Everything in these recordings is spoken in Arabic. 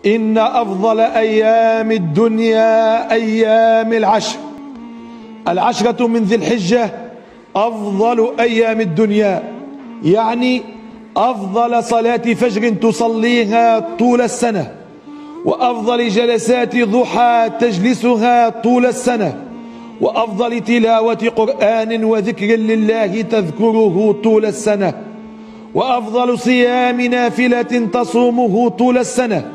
إن أفضل أيام الدنيا أيام العشرة من ذي الحجة أفضل أيام الدنيا، يعني أفضل صلاة فجر تصليها طول السنة، وأفضل جلسات ضحى تجلسها طول السنة، وأفضل تلاوة قرآن وذكر لله تذكره طول السنة، وأفضل صيام نافلة تصومه طول السنة.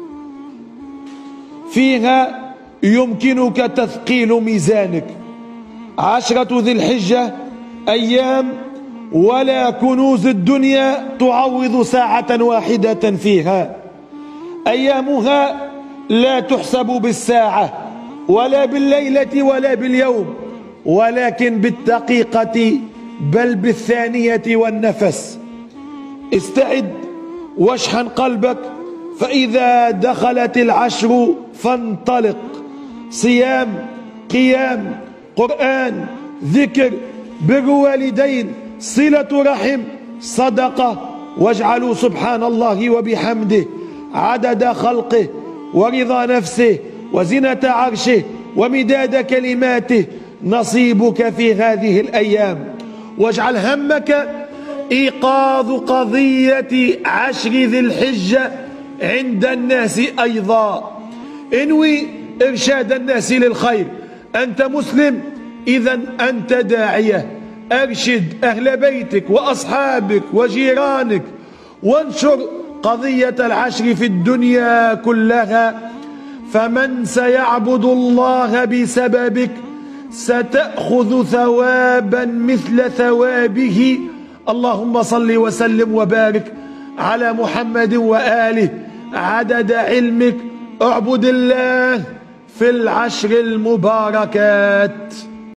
فيها يمكنك تثقيل ميزانك. 10 ذي الحجة أيام ولا كنوز الدنيا تعوض ساعة واحدة فيها. أيامها لا تحسب بالساعة ولا بالليلة ولا باليوم، ولكن بالدقيقة بل بالثانية والنفس. استعد واشحن قلبك، فإذا دخلت العشر فانطلق. صيام، قيام، قرآن، ذكر، بر والدين، صلة رحم، صدقة، واجعلوا سبحان الله وبحمده عدد خلقه ورضا نفسه وزنة عرشه ومداد كلماته نصيبك في هذه الأيام. واجعل همك إيقاظ قضية 10 ذي الحجة عند الناس أيضا. انوي إرشاد الناس للخير. أنت مسلم، إذا أنت داعية. أرشد أهل بيتك وأصحابك وجيرانك، وانشر قضية 10 في الدنيا كلها. فمن سيعبد الله بسببك ستأخذ ثوابا مثل ثوابه. اللهم صل وسلم وبارك على محمد وآله عدد علمك. اعبد الله في ال10 المباركات.